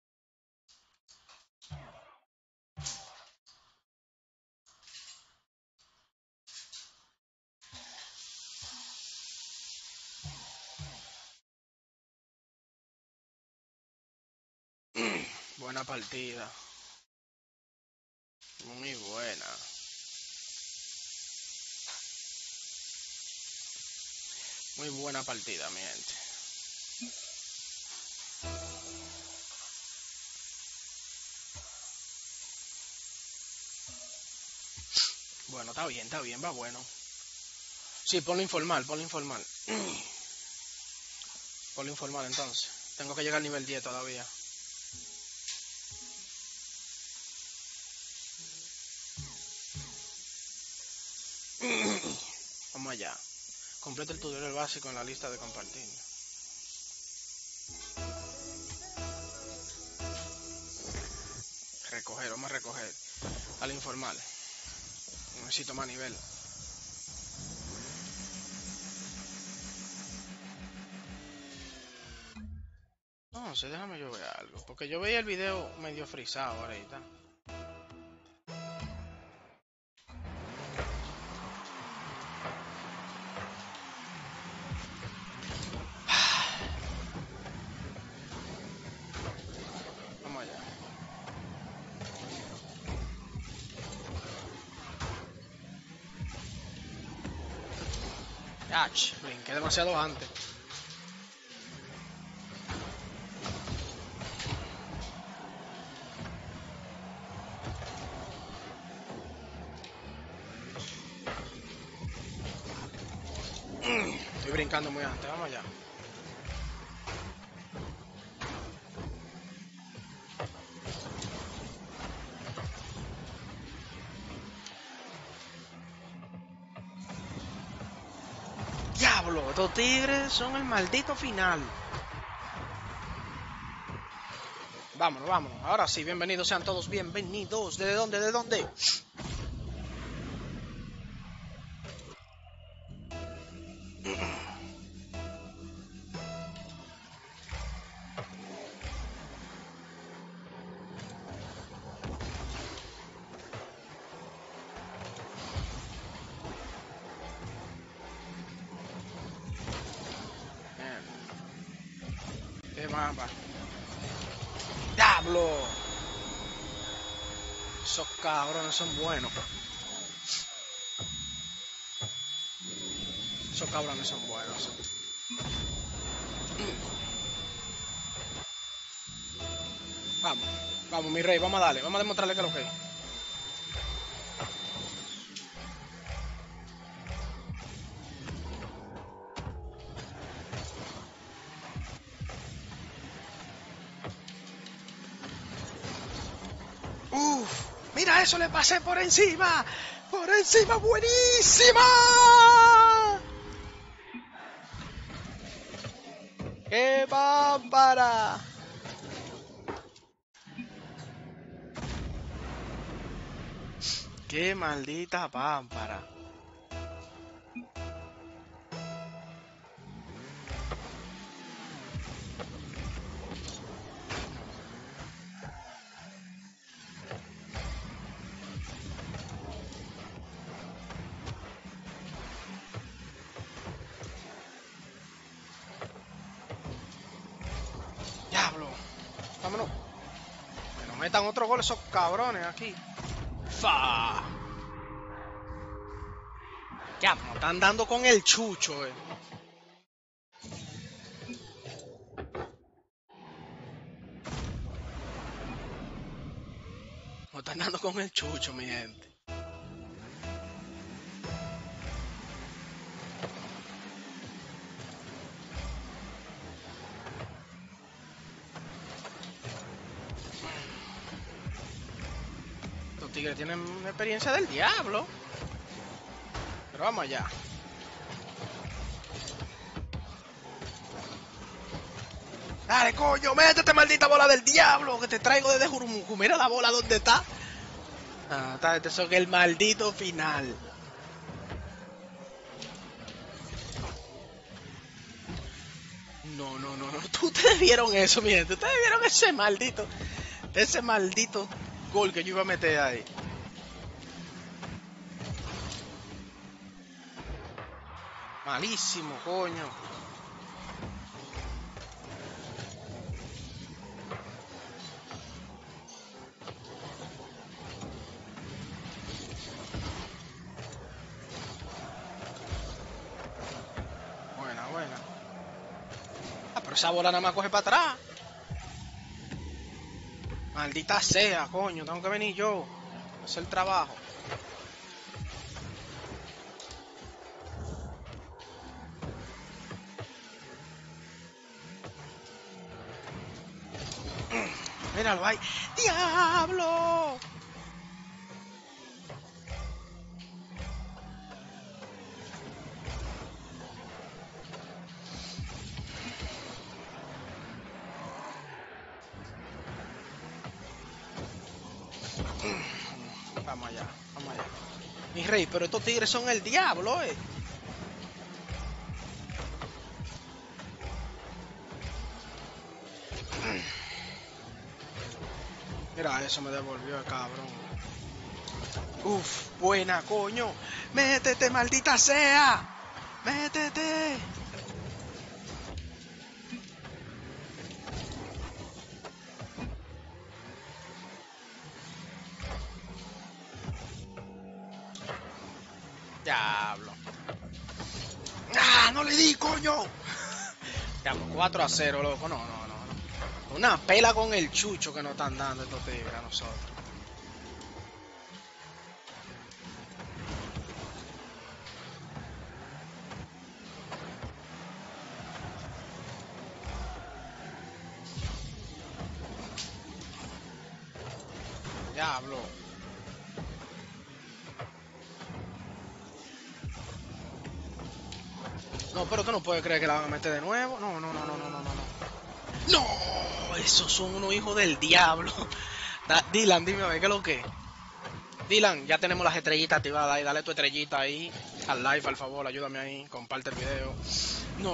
Buena partida. Muy buena. Muy buena partida, mi gente. Bueno, está bien, va bueno. Sí, ponlo informal, ponlo informal. Ponlo informal entonces. Tengo que llegar al nivel 10 todavía. Vamos allá. Completa el tutorial básico en la lista de compartir. Recoger, vamos a recoger. Al informal. Necesito más nivel. No sé, déjame yo ver algo. Porque yo veía el video medio frisado ahorita. Ach, brinqué demasiado antes. Estoy brincando muy antes, vamos allá. Diablo, estos tigres son el maldito final. Vámonos, vámonos. Ahora sí, bienvenidos sean todos, bienvenidos. ¿De dónde? ¿De dónde? ¿Qué mapa? ¡Diablo! Esos cabrones son buenos. Esos cabrones son buenos. Vamos, vamos, mi rey, vamos a darle. Vamos a demostrarle que es lo que es. ¡Uf! ¡Mira eso! ¡Le pasé por encima! ¡Por encima! ¡Buenísima! ¡Qué bárbara! ¡Qué maldita pámpara! ¡Diablo! Vámonos. Que nos metan otro gol esos cabrones aquí. ¡Fa! Ya, nos están dando con el chucho, Nos están dando con el chucho, mi gente. Estos tigres tienen experiencia del diablo. Pero vamos allá. Dale, coño, métete, maldita bola del diablo, que te traigo desde Jurumucu. Mira la bola donde está. Ah, está, eso es el maldito final. No, no, no, no. Ustedes vieron eso, mi gente. Ustedes vieron ese maldito gol que yo iba a meter ahí. Malísimo, coño. Buena, buena. Ah, pero esa bola nada más coge para atrás. Maldita sea, coño. Tengo que venir yo a hacer el trabajo. Míralo ahí. ¡Diablo! Vamos allá, vamos allá. Mi rey, pero estos tigres son el diablo, Mira, eso me devolvió el cabrón. Uf, buena, coño. Métete, maldita sea. Métete. Diablo. ¡Ah, no le di, coño! Ya, 4-0, loco. No. Una pela con el chucho que nos están dando estos tigres a nosotros. Diablo. No, pero tú no puedes creer que la van a meter de nuevo. No. No, esos son unos hijos del diablo. Dylan, dime a ver qué es lo que. Dylan, ya tenemos las estrellitas activadas ahí. Dale tu estrellita ahí al live, al favor. Ayúdame ahí. Comparte el video. No.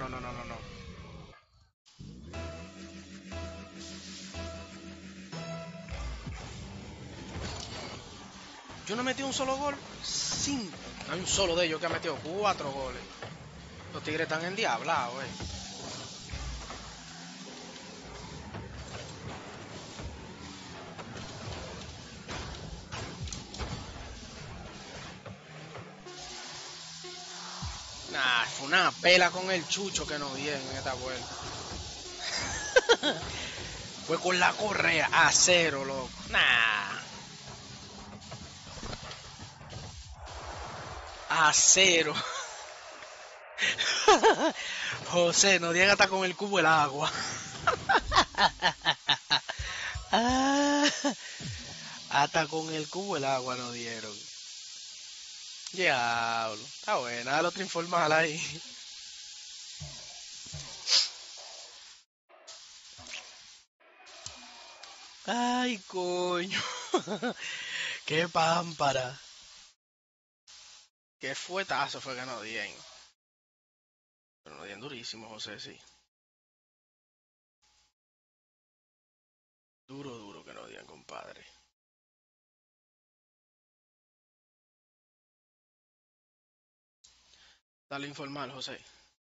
Yo no metí un solo gol. 5. Hay un solo de ellos que ha metido 4 goles. Los tigres están endiablados, Nah, fue una pela con el chucho que nos dieron en esta vuelta. Fue con la correa a 0, loco. Nah. A 0. José, no llega hasta con el cubo el agua. Hasta con el cubo el agua nos dieron. Diablo. Está buena, dale otra informal ahí. Ay, coño. Qué pámpara. Qué fuetazo fue que nos dieron. Pero nos dieron durísimo, José, sí. Duro que nos dieron, compadre. Dale informal, José.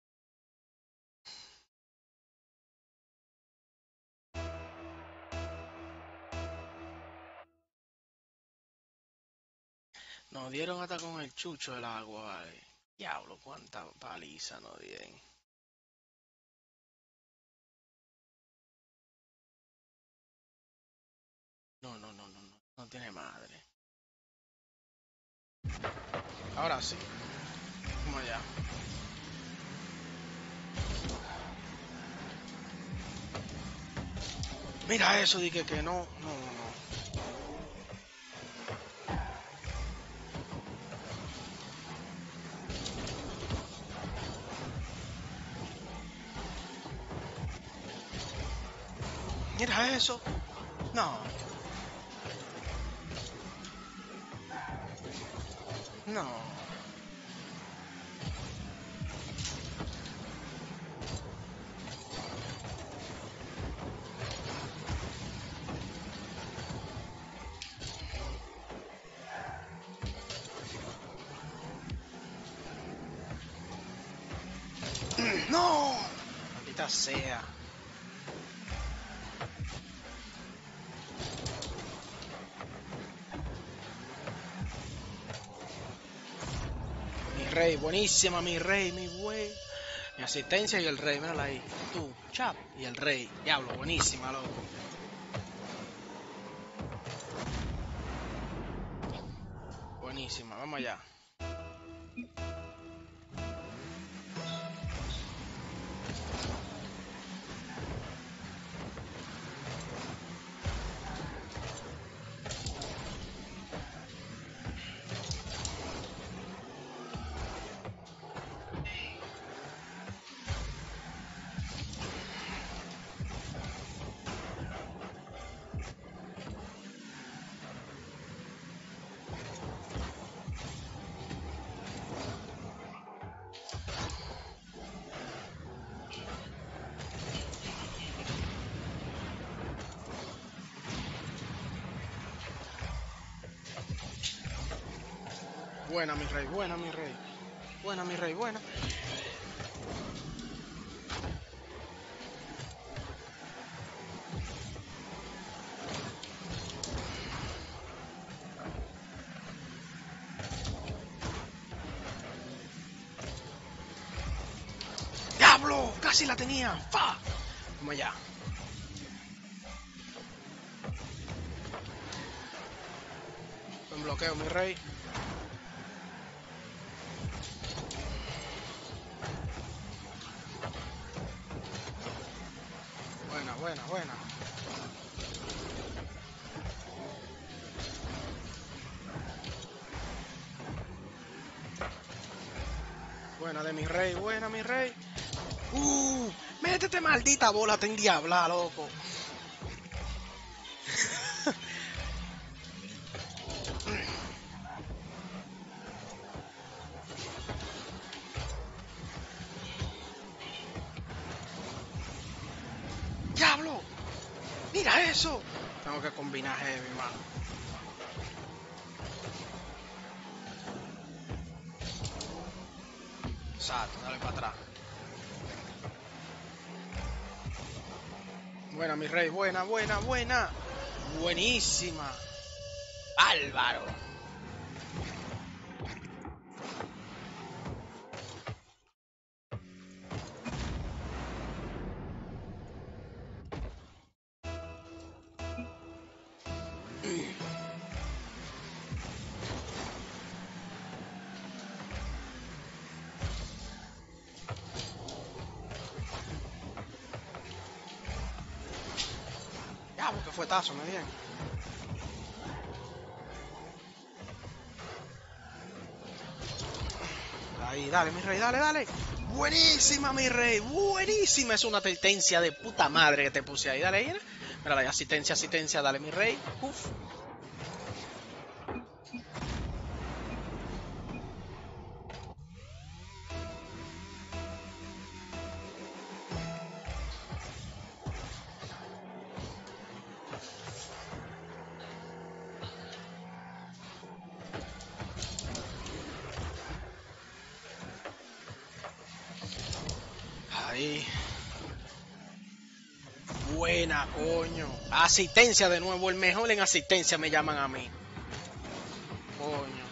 Nos dieron hasta con el chucho del agua, vale. Diablo, cuánta paliza nos dieron. No tiene madre. Ahora sí. Vamos allá. Mira eso, dije que no. Mira eso. No. No. Maldita sea. Mi rey, buenísima, mi rey, mi güey. Mi asistencia y el rey, mírala ahí. Tú, chap, y el rey. Diablo, buenísima, loco. Buenísima, vamos allá. Buena, mi rey, buena, mi rey. Buena, mi rey, buena. casi la tenía. ¡Fa! Vamos allá. Buen bloqueo, mi rey. Buena, buena, buena. Buena de mi rey, buena mi rey. Métete maldita bola, te endiabla, loco. ¡Diablo! ¡Mira eso! Tengo que combinar heavy, mano. Exacto, dale para atrás. Buena, mi rey, buena, buena, buena. Buenísima. Bárbaro. Ya, porque fue tazo, me bien. Ahí, dale, mi rey, dale, dale. Buenísima, mi rey, buenísima. Es una asistencia de puta madre que te puse ahí. Dale, ahí. Mira, asistencia, asistencia, dale, mi rey. Uf. Ahí. Buena, coño. Asistencia de nuevo, el mejor en asistencia me llaman a mí. Coño.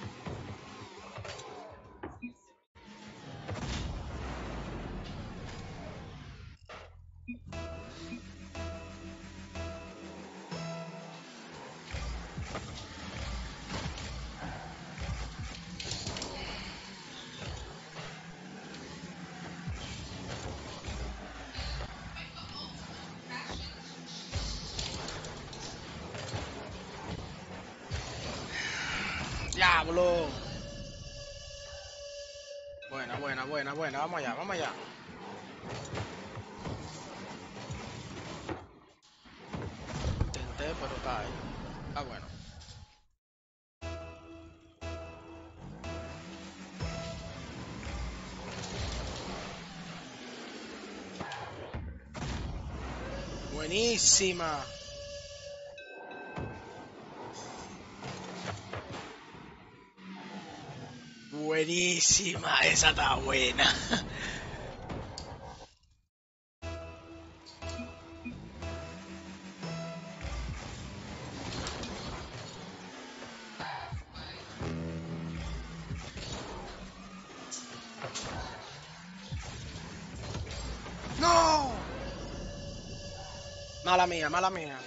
Diablo. Buena, buena, buena, buena. Vamos allá, vamos allá. Intenté, pero está ahí. Ah, bueno. Buenísima. Buenísima. Esa está buena. ¡No! Mala mía, mala mía.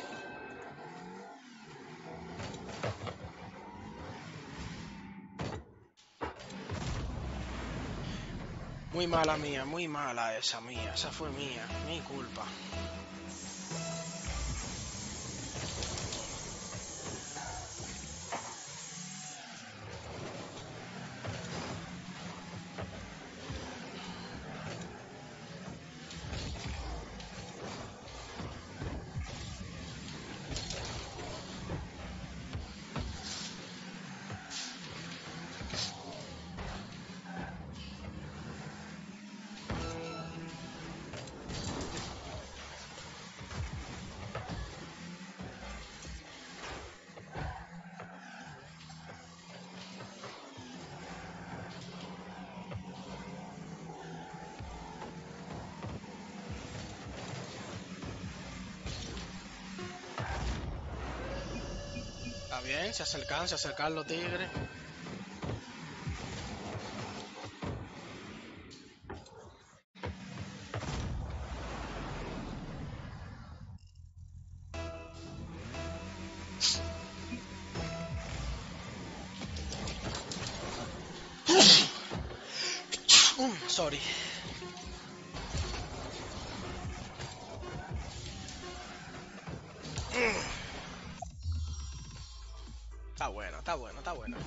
Muy mala mía, muy mala esa mía. Esa fue mía, mi culpa. Está bien, se acercan los tigres. sorry. Está bueno, está bueno, está bueno.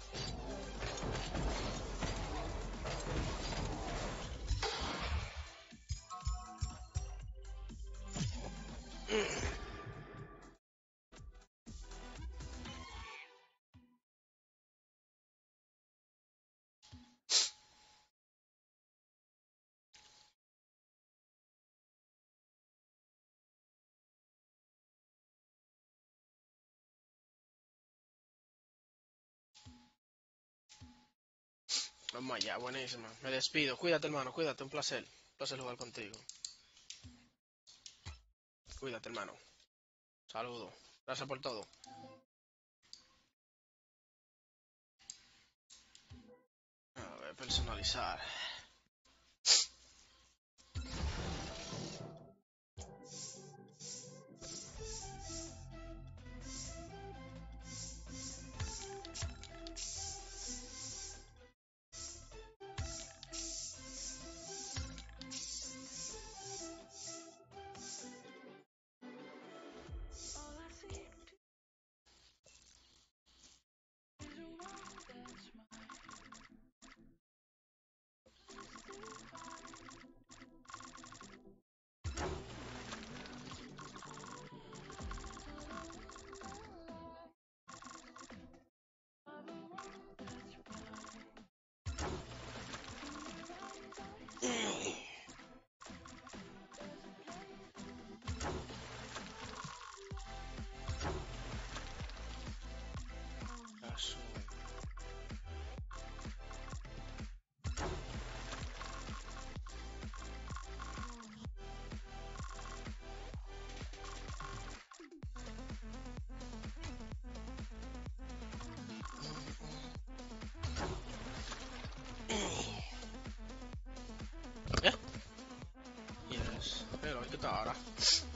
Vamos allá, buenísima. Me despido. Cuídate, hermano, cuídate. Un placer. Un placer jugar contigo. Cuídate, hermano. Saludos. Gracias por todo. A ver, personalizar. Yes. Pero, ¿qué tal ahora?